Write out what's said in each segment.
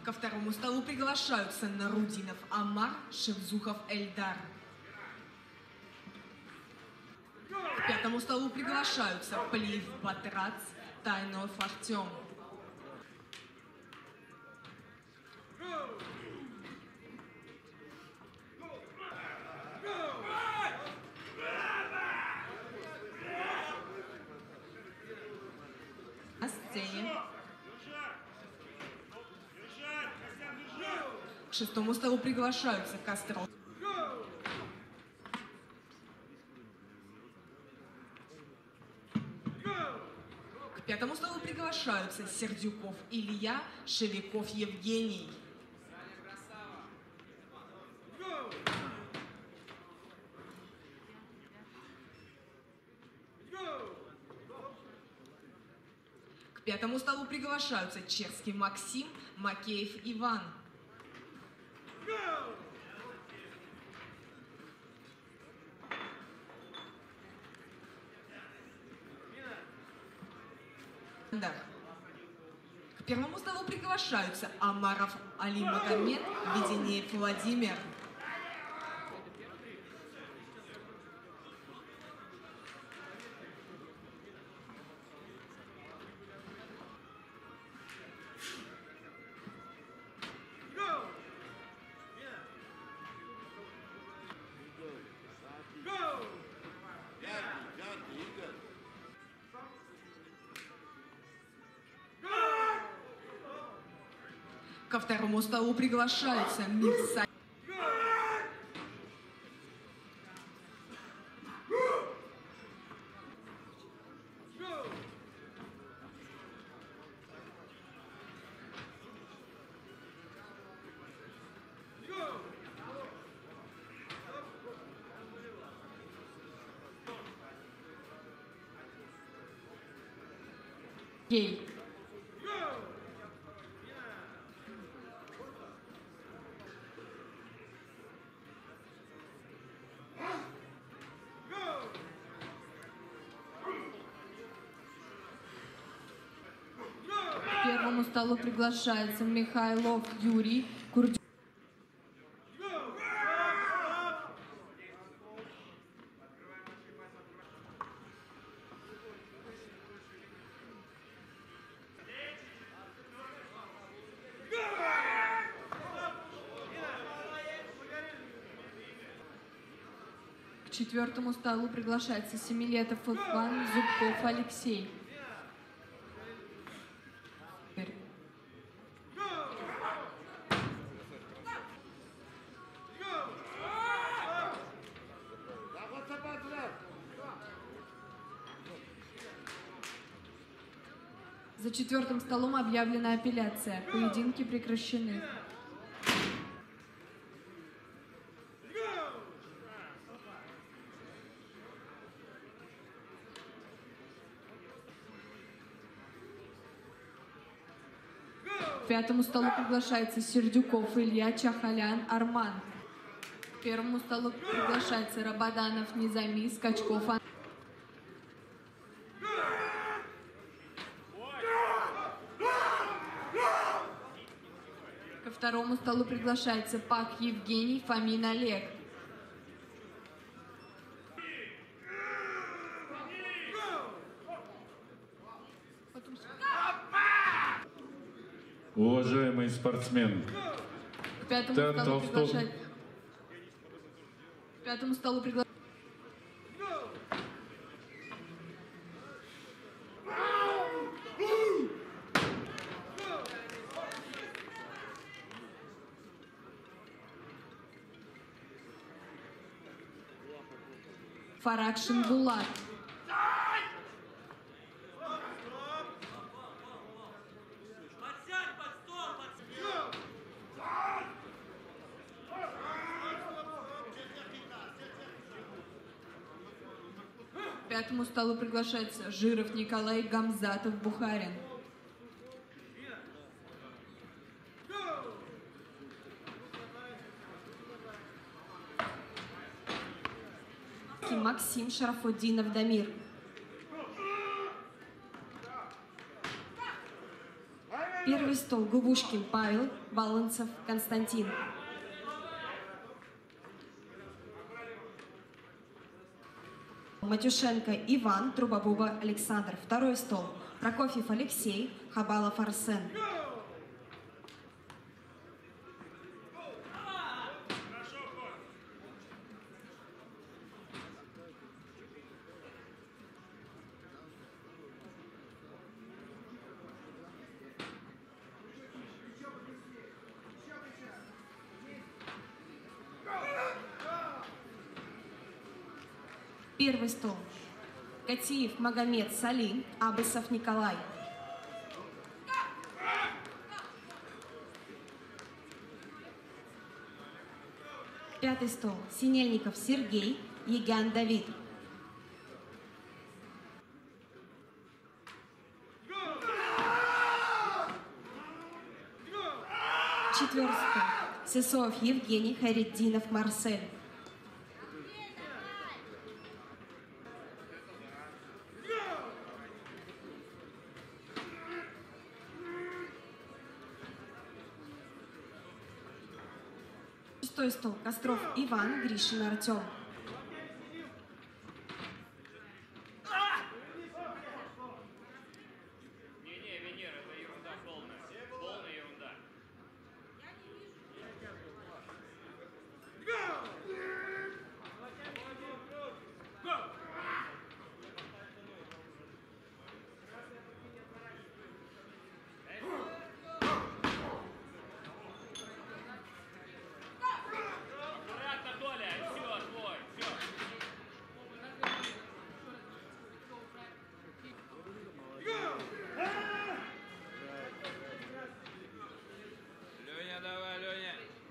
Ко второму столу приглашаются Нарудинов Амар, Шевзухов Эльдар. К пятому столу приглашаются Плиев Батрац, Тайнов Артем. На сцене. К шестому столу приглашаются Костров. К пятому столу приглашаются Сердюков Илья, Шевиков Евгений. К пятому столу приглашаются Черский Максим, Макеев Иван. К первому столу приглашаются Амаров Али Магомед, Веденеев Владимир. Ко второму столу приглашаются Мирса. Гей. К первому столу приглашается Михайлов Юрий, Курдюк. К четвертому столу приглашается Семилетов Иван, Зубков Алексей. За четвертым столом объявлена апелляция. Поединки прекращены. К пятому столу приглашается Сердюков Илья, Чахалян Арман. К первому столу приглашается Рабаданов Низами, Скачков Андрей. Ко второму столу приглашается Пак Евгений, Фомин Олег. Уважаемые спортсмены, К пятому столу приглашается Фарак Шиндулат. К пятому столу приглашается Жиров Николай, Гамзатов Бухарин. Максим Шарафуддинов Дамир. Первый стол Губушкин Павел, Баланцев Константин. Матюшенко Иван, Трубобуба Александр. Второй стол Прокофьев Алексей, Хабалов Арсен. Первый стол Катиев Магомед Салим, Абысов Николай. Пятый стол Синельников Сергей, Егян Давид. Четвертый стол Сысоев Евгений, Хайретдинов Марсель. Шестой стол Костров Иван, Гришин Артем. Не, Венера, это ерунда полная. Полная ерунда. Аккуратно, Толя, все, твой, все. Леня, давай, Леня.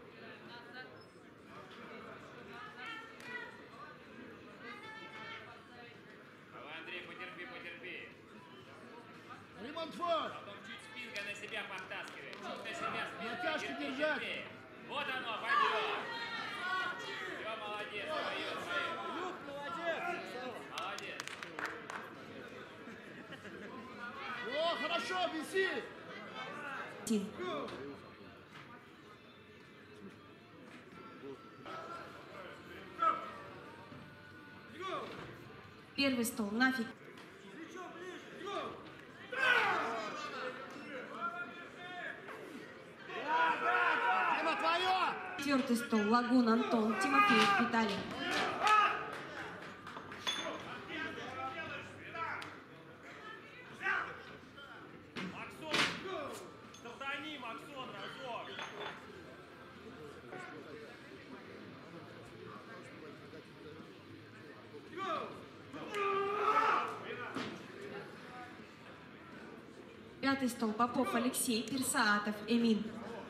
Давай, Андрей, потерпи, потерпи. Ремонтфор! Потом чуть спинкой на себя подтаскивай. Чуть на себя спинкой. Натяжки Терпи, держать. терпи. Вот оно, пойдет. Все, молодец, твое, твое. Люк, молодец! Молодец. О, хорошо, виси! Тин. Первый стол Нафиг. Дима, твое! Четвертый стол Лагун Антон, Тимофеев Виталий. Максон! Стартани, Максон, разок! Пятый стол Попов Алексей, Персаатов Эмин.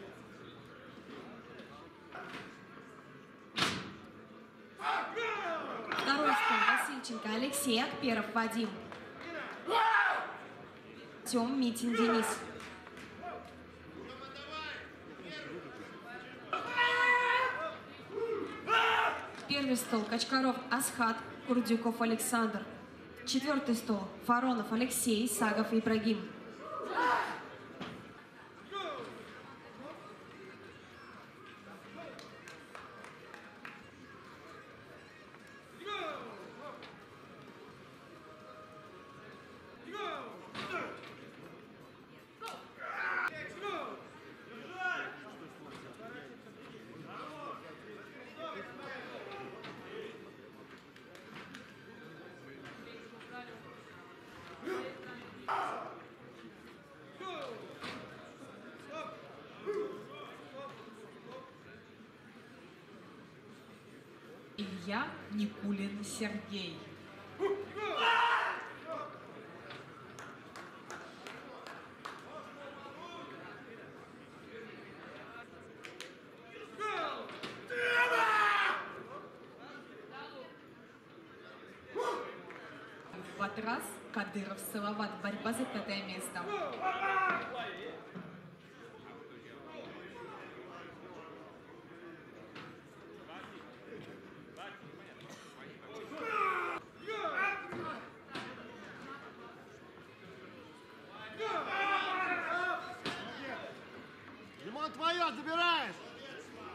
Второй стол Васильченко Алексей, Акперов Вадим. Тем Митин Денис. Первый стол Качкаров Асхат, Курдюков Александр. Четвертый стол Фаронов Алексей, Сагов Ибрагим. Илья Никулин Сергей. Батрас Кадыров Салават. Борьба за пятое место.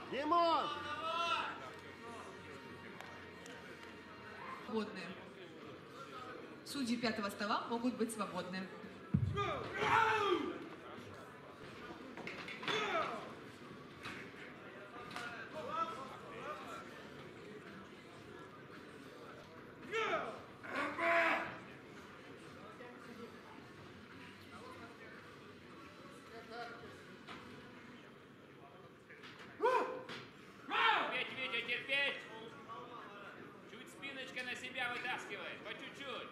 Димон! Свободны. Судьи пятого стола могут быть свободны. Терпеть, Витя, терпеть! Чуть спиночка на себя вытаскивает, по чуть-чуть.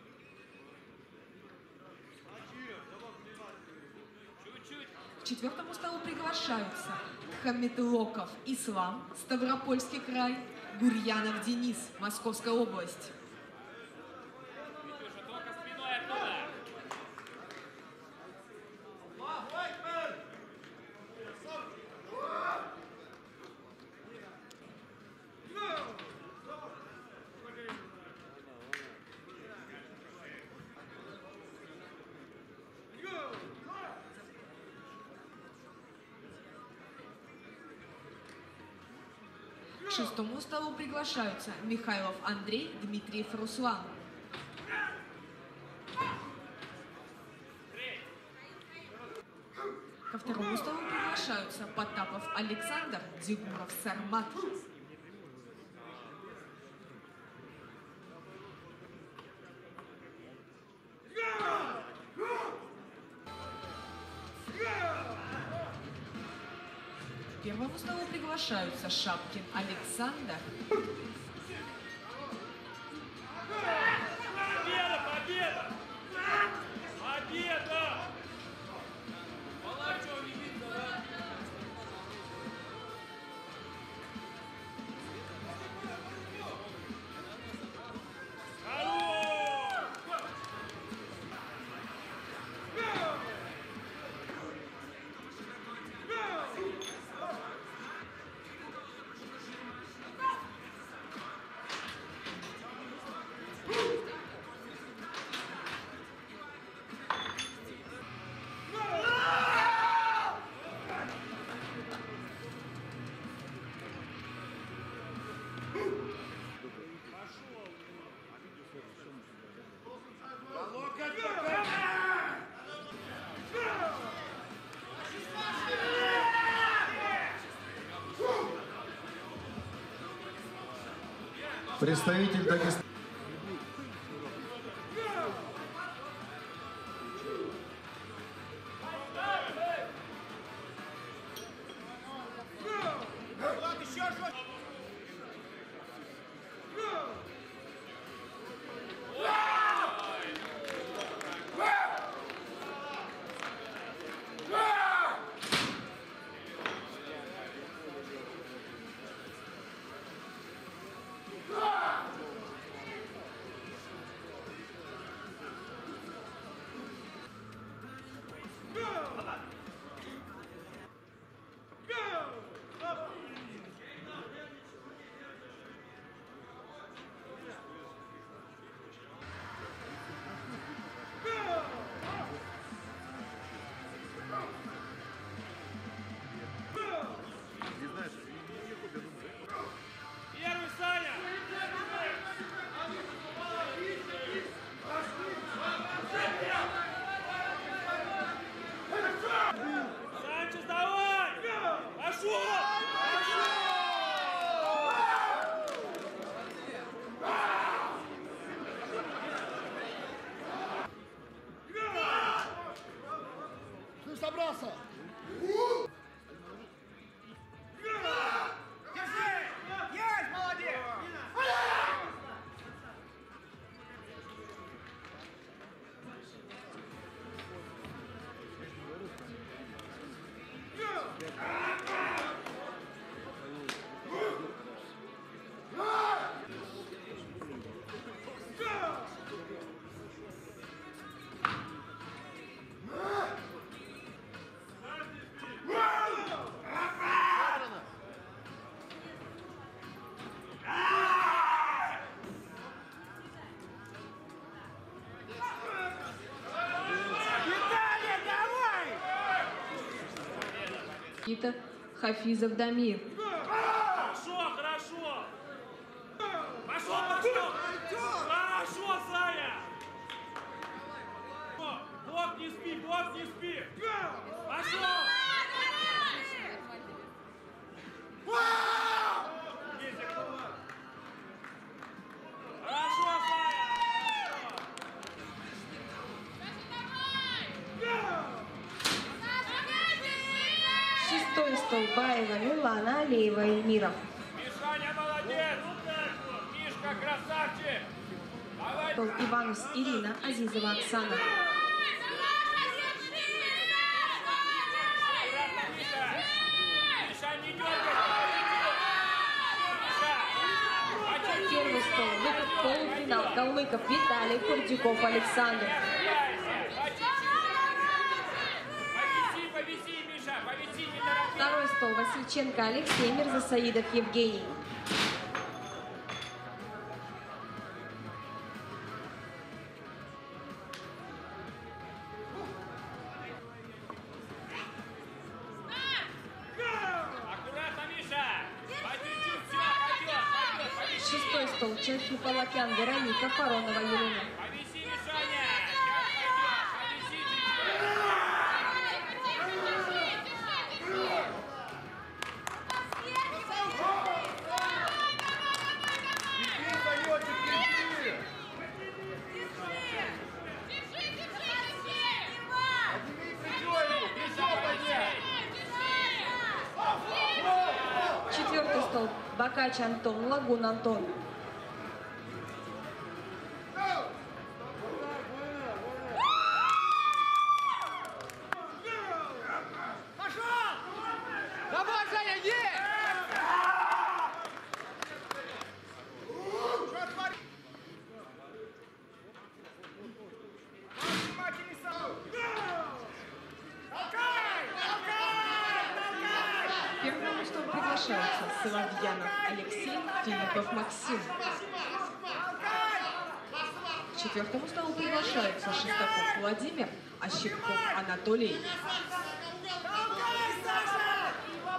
Чуть-чуть. К четвертому столу приглашаются Хамитлоков Ислам, Ставропольский край, Гурьянов Денис, Московская область. Витюша, только спиной оттуда. К шестому столу приглашаются Михайлов Андрей, Дмитриев Руслан. Ко второму столу приглашаются Потапов Александр, Дегуров Сармат. К первому столу приглашаются Шапкин Александр. Победа, победа! Победа! Молодцов не видно, да? Хорош! Представитель Дагестана. Влад, еще жестче! Первый, Саня! Санчес, давай! Пошел! Ты собрался? Есть, молодец! Никита Хафизов Дамир. Хорошо, Зая! Блок не спи, блок не спи! Пошел! Хорошо, Зая! Шестой стол Баева, Милана, Алиева, Эльмира. Мишаня молодец! Мишка красавчик! Давай! Стол Иванус, Ирина, Азизова, Оксана. Аккуратно, Миша! Миша, не дергай! Миша! Первый стол, выход в полуфинал. Калмыков, Виталий, Курдюков, Александр. Повиси, Миша, повиси, не торопись. Второй стол, Васильченко, Алексей, Мирзасаидов, Евгений. Аккуратно, Миша! По чуть-чуть, все, пойдет, Шестой стол, Чехи, Палакян, Вероника, Фаронова, Елена. повиси, Мишаня! Сейчас пойдет, повиси Иди, Санечек, иди! Подними плечо ему, плечо поднять! Четвертый стол, Бакач Антон, Лагун Антон. Давай, Саня, есть! Что творишь? Внимательней сам! Толкай! К первому столу приглашаются Соловьянов Алексей, Филиппов Максим. К четвертому столу приглашаются Шестаков Владимир, Ощепков Анатолий. Толкай, Саша!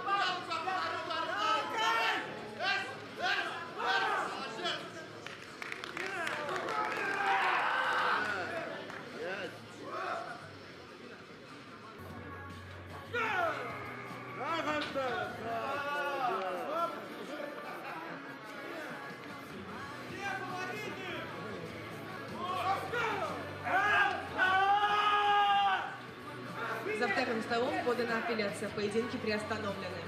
За вторым столом подана апелляция. Поединки приостановлены.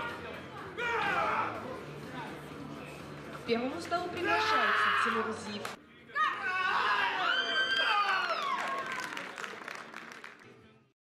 К первому столу приглашаются Тимур Зиев,